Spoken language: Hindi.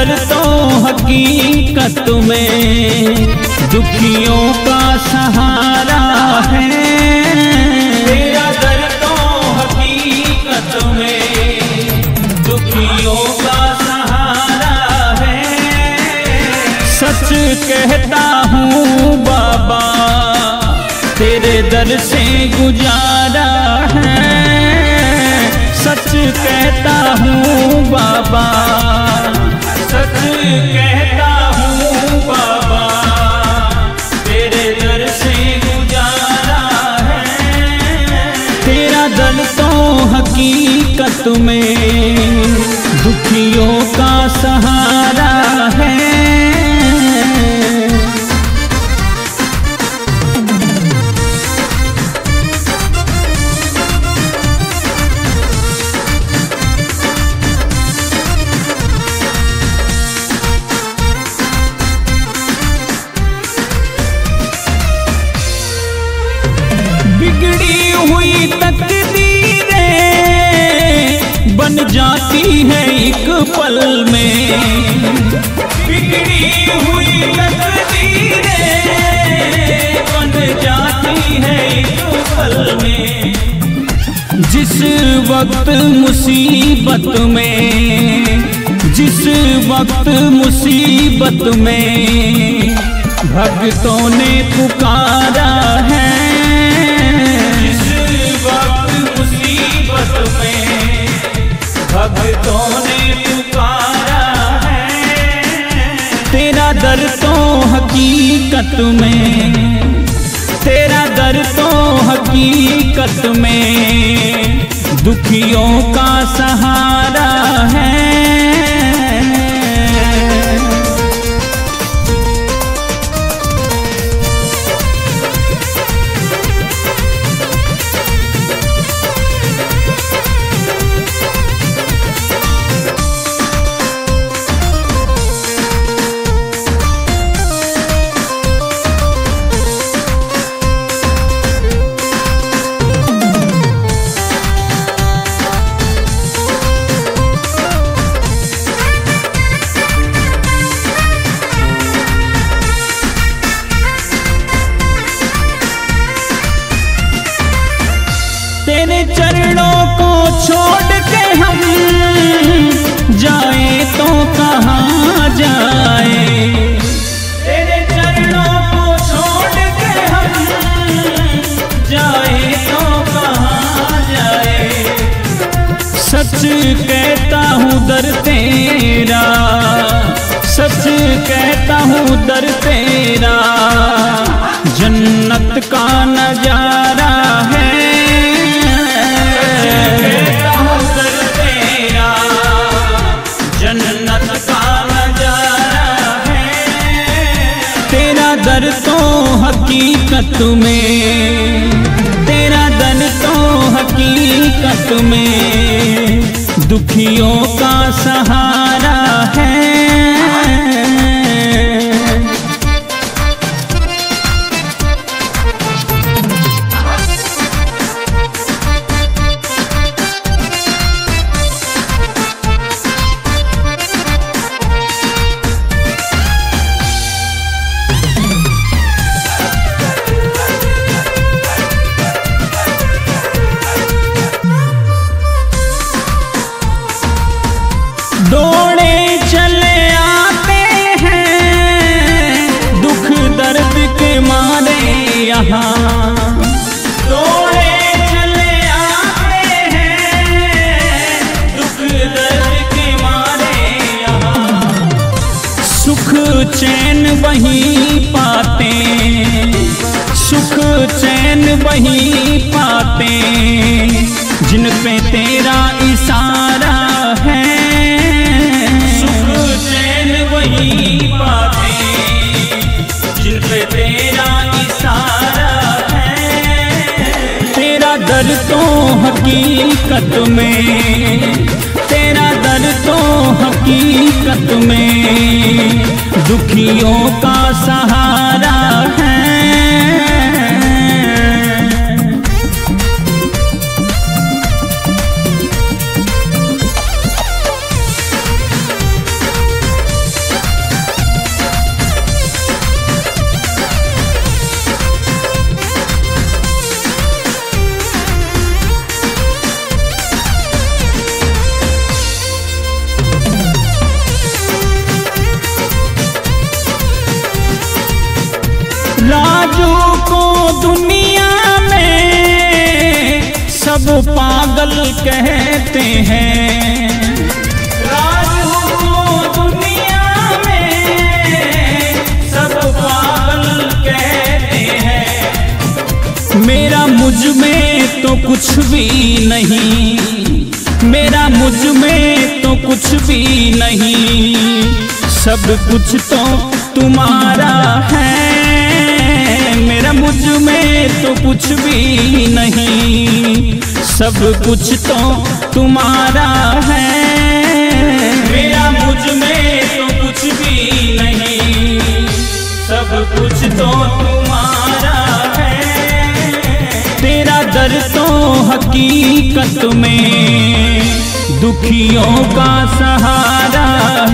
दर तो हकीकत में दुखियों का सहारा है। तेरा दर तो हकीकत में दुखियों का सहारा है। सच कहता हूँ बाबा तेरे दर से गुजारा है। सच कहता हूँ बाबा, सच कहता हूँ बाबा तेरे दर से गुजारा है। तेरा दर तो हकीकत में दुखियों का सहारा है। बिगड़ी हुई तकदीरें बन जाती है एक पल में। बिगड़ी हुई तकदीरें बन जाती है एक पल में। जिस वक्त मुसीबत में, जिस वक्त मुसीबत में भक्तों ने पुकारा है। भक्तों ने पुकारा है। तेरा दर तो हकीकत में, तेरा दर तो हकीकत में दुखियों का सहारा है। तेरे चरणों को छोड़ के हम जाए तो कहाँ जाए। तेरे चरणों को छोड़ के हम जाए तो कहाँ जाए। सच कहता हूँ दर तेरा, सच कहता हूँ दर तेरा जन्नत का नजारा है। जन्नत का नजारा है। तेरा दर तो हकीकत में, तेरा दर तो हकीकत में दुखियों का सहारा है। दौड़े चले आते हैं दुख दर्द के मारे यहाँ। दौड़े चले आते हैं दुख दर्द के मारे यहाँ। सुख चैन वहीं पाते, सुख चैन वहीं पाते जिन पे तेरा इशारा है। वही बातें जिन पे तेरा इशारा है। तेरा दर तो हकीकत में, तेरा दर तो हकीकत में दुखियों का सहारा है। सब पागल कहते हैं। राज हुक्म दुनिया में सब पागल कहते हैं। मेरा मुझ में तो कुछ भी नहीं, मेरा मुझ में तो कुछ भी नहीं, सब कुछ तो तुम्हारा है। मेरा मुझ में तो कुछ भी नहीं, सब कुछ तो तुम्हारा है। मेरा मुझ में तो कुछ भी नहीं, सब कुछ तो तुम्हारा है। तेरा दर तो हकीकत में दुखियों का सहारा